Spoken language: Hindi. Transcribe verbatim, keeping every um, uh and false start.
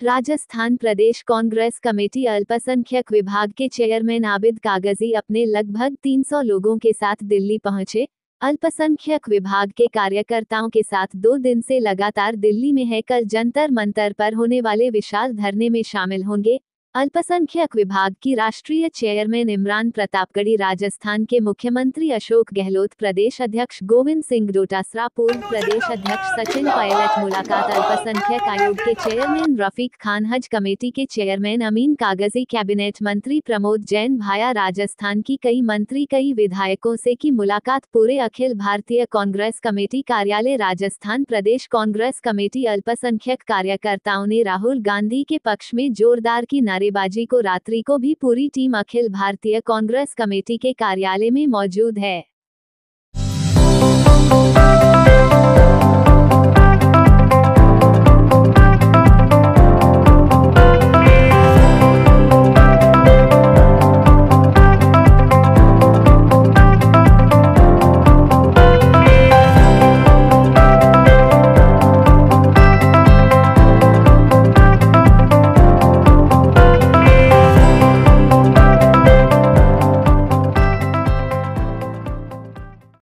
राजस्थान प्रदेश कांग्रेस कमेटी अल्पसंख्यक विभाग के चेयरमैन आबिद कागजी अपने लगभग तीन सौ लोगों के साथ दिल्ली पहुंचे। अल्पसंख्यक विभाग के कार्यकर्ताओं के साथ दो दिन से लगातार दिल्ली में है। कल जंतर मंतर पर होने वाले विशाल धरने में शामिल होंगे। अल्पसंख्यक विभाग की राष्ट्रीय चेयरमैन इमरान प्रतापगढ़ी, राजस्थान के मुख्यमंत्री अशोक गहलोत, प्रदेश अध्यक्ष गोविंद सिंह डोटासरा, पूर्व प्रदेश अध्यक्ष सचिन पायलट मुलाकात। अल्पसंख्यक आयोग के चेयरमैन रफीक खान, हज कमेटी के चेयरमैन अमीन कागजी, कैबिनेट मंत्री प्रमोद जैन भाया, राजस्थान की कई मंत्री, कई विधायकों से की मुलाकात। पूरे अखिल भारतीय कांग्रेस कमेटी कार्यालय राजस्थान प्रदेश कांग्रेस कमेटी अल्पसंख्यक कार्यकर्ताओं ने राहुल गांधी के पक्ष में जोरदार की नारेबाजी को रात्रि को भी पूरी टीम अखिल भारतीय कांग्रेस कमेटी के कार्यालय में मौजूद है।